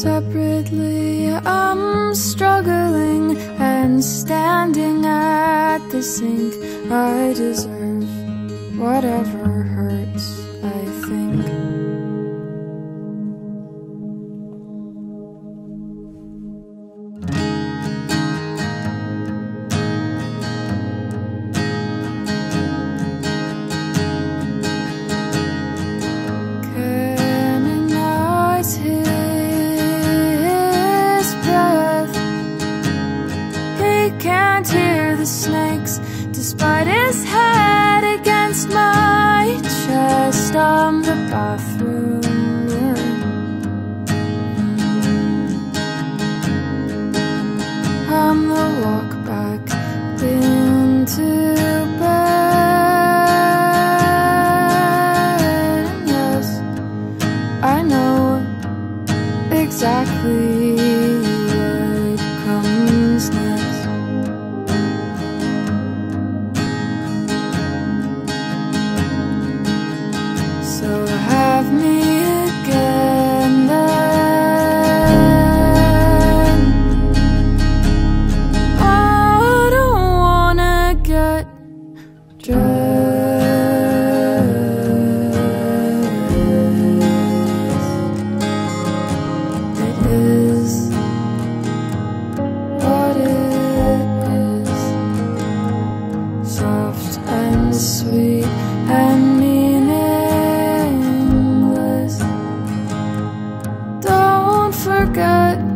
Separately, I'm struggling and standing at the sink. I deserve whatever hurts, I think. Canonize his breath. He can't hear the snakes despite his head against my chest. I'm the bathroom mirror. I'm the walk back into bed. And yes, I know exactly what comes next. So have me again then. I don't wanna get dressed. It is what it is. Soft and sweet and meaningless. Don't forget